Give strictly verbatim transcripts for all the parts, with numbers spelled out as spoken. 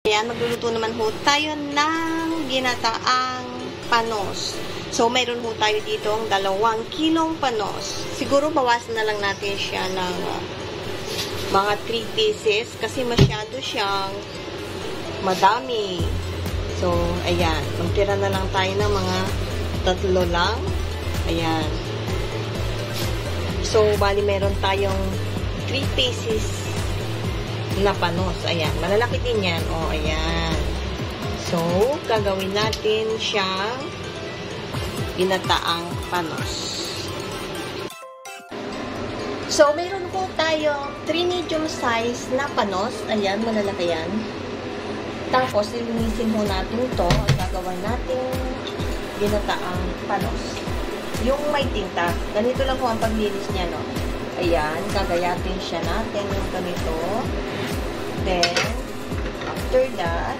Ayan, magluluto naman ho tayo ng ginataang panos. So, mayroon ho tayo dito ang dalawang kilong panos. Siguro bawasan na lang natin siya ng uh, mga three pieces kasi masyado siyang madami. So, ayan. Magtira na lang tayo ng mga tatlo lang. Ayan. So, bali meron tayong three pieces na panos. Ayan. Malalaki din yan. O, ayan. So, gagawin natin siyang ginataang panos. So, mayroon po tayong three medium size na panos. Ayan, malalaki yan. Tapos, lilinisin po natin ito. Gagawin natin ginataang panos. Yung may tinta. Ganito lang po ang paglinis niya, no? Ayan, gagayatin siya natin yung ganito. Then, after that,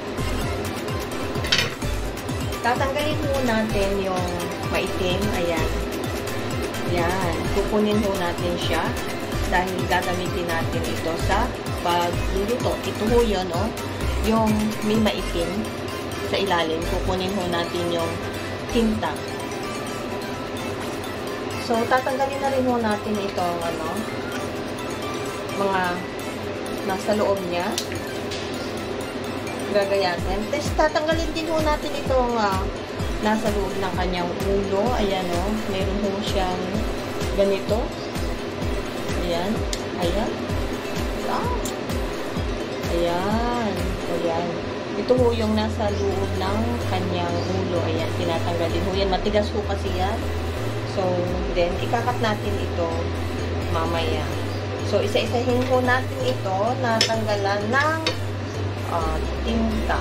tatanggalin po natin yung maitim. Ayan. Ayan. Kukunin po natin siya dahil gagamitin natin ito sa pagluluto. Ito po yun, oh. Yung may maitim sa ilalim. Kukunin po natin yung tinta. So, tatanggalin na rin po natin itong, ano, mga nasa loob niya. Gagayatin. Tapos, tatanggalin din po natin itong uh, nasa loob ng kanyang ulo. Ayan, o. Oh. Meron po siyang ganito. Ayan. Ayan. Ah. Ayan. Ayan. Ito po yung nasa loob ng kanyang ulo. Ayan. Tinatanggalin po yan. Matigas po kasi yan. So, then, ikakat natin ito mamaya. So, isa-isahin po natin ito na tanggalan ng uh, tinta.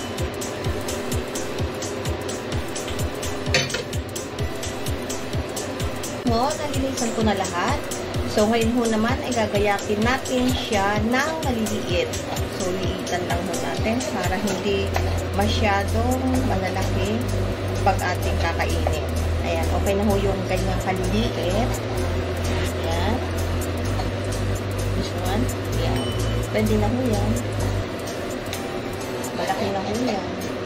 So, nalinisan ko na lahat. So, ngayon ho naman, ay gagayatin natin siya ng maliliit. So, liitan lang ho natin para hindi masyadong malalaki pag ating kakainin. Ayan, okay na ho yung ganyang kaliliit. Ayan. This one. Ayan. Pwede na ho yan. Malaki na ho yan.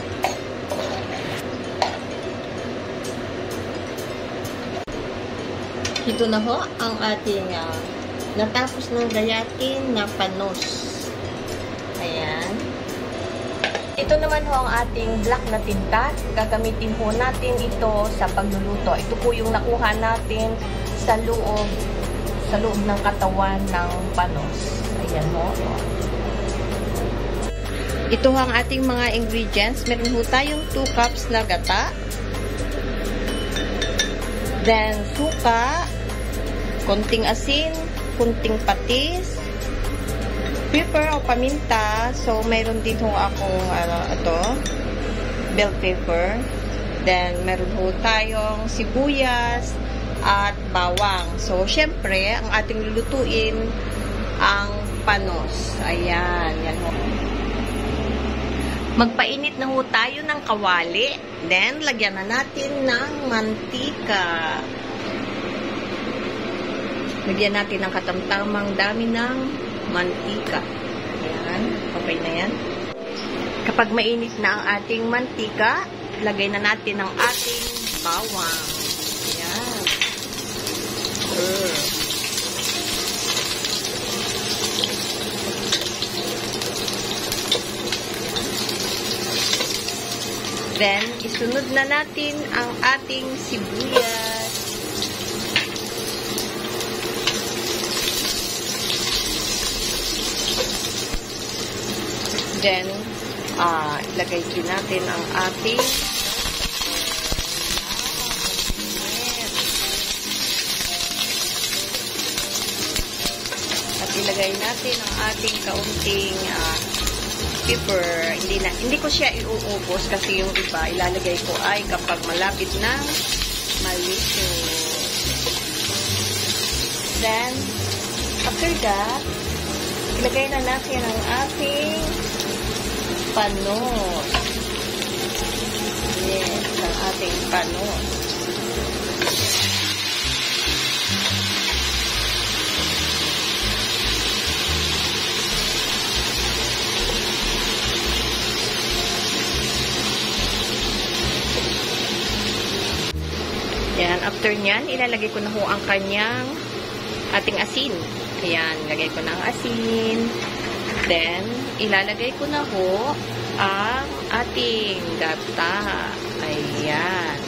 Ito na ho ang ating uh, natapos ng gayatin na panos. Ayan. Ito naman ho ang ating black na tinta. Gagamitin ho natin ito sa pagluluto. Ito po yung nakuha natin sa loob sa loob ng katawan ng panos. Ayan ho. Ito ho ang ating mga ingredients. Meron ho tayong two cups na gata. Then, suka, konting asin, konting patis, pepper o paminta. So, mayroon din ho akong ano, ito, bell pepper. Then, meron ho tayong sibuyas at bawang. So, syempre, ang ating lulutuin ang panos. Ayan, yan ho. Magpainit na ho tayo ng kawali. Then, lagyan na natin ng mantika. Lagyan natin ng katamtamang dami ng mantika. Ayan. Okay na yan. Kapag mainit na ang ating mantika, lagay na natin ang ating bawang. Ayan. Uh. Then, isunod na natin ang ating sibuyas. Then, uh, ilagay din natin ang ating at ilagay natin ang ating kaunting uh, pepper. Hindi na, hindi ko siya iuubos kasi yung iba ilalagay ko ay kapag malapit na malito. Then, after that, ilagay na natin ang ating panos. Yes, ang ating panos. after nyan, ilalagay ko na ho ang kanyang ating asin. Ayan, lagay ko na ang asin. Then, ilalagay ko na ho ang ating gata. Ayan.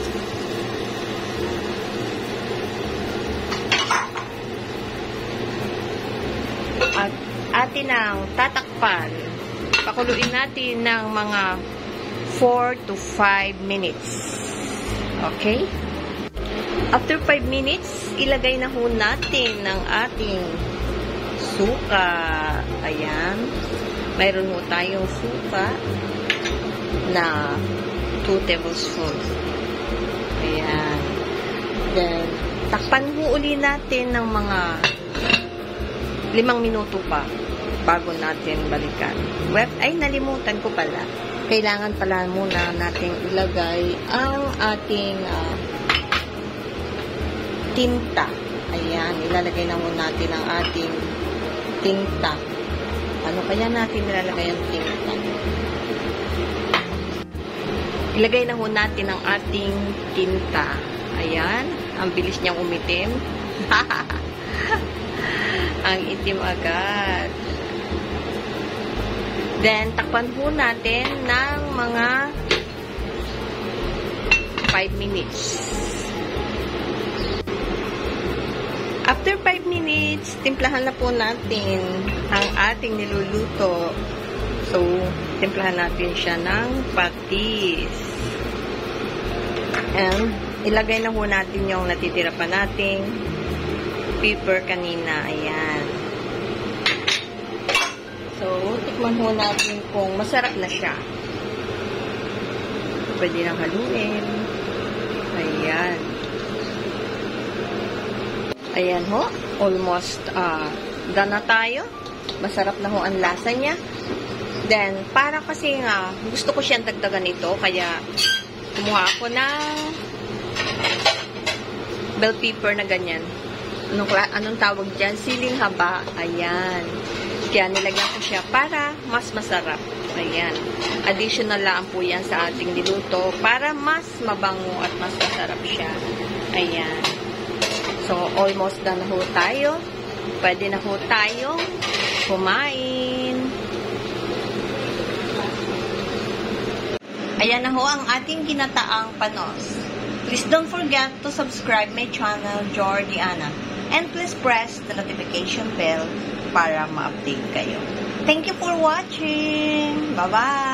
At atin ang tatakpan. Pakuluin natin ng mga four to five minutes. Okay? After five minutes, ilagay na ho natin ng ating suka. Ayan. Mayroon ho tayong suka na two tablespoons. Ayan. Then, takpan ho uli natin ng mga limang minuto pa bago natin balikan. Well, ay, nalimutan ko pala. Kailangan pala muna natin ilagay ang ating uh, tinta. Ayan, ilalagay na muna natin ang ating tinta. Ano kaya natin ilalagay ang tinta? Ilagay na ho natin ang ating tinta. Ayan, ang bilis niyang umitim. Ang itim agad. Then, takpan po natin ng mga five minutes. After five minutes, timplahan na po natin ang ating niluluto. So, timplahan natin siya ng patis. And, ilagay na po natin yung natitira pa nating pepper kanina. Ayan. So, tikman ho natin kung masarap na siya. Pwede nang haluin. Ayan. Ayan ho. Almost uh, done na tayo. Masarap na ho ang lasa niya. Then, para kasi nga, gusto ko siyang dagdagan ito. Kaya, kumuha ako ng bell pepper na ganyan. Anong, anong tawag dyan? Siling haba. Ayan. Kaya nilagyan ko siya para mas masarap. Ayan. Additional lang po yan sa ating niluto para mas mabango at mas masarap siya. Ayan. So, almost done na ho tayo. Pwede na ho tayo kumain. Ayan na ho ang ating ginataang panos. Please don't forget to subscribe my channel, Jordiana. And please press the notification bell para ma-update kayo. Thank you for watching. Bye-bye!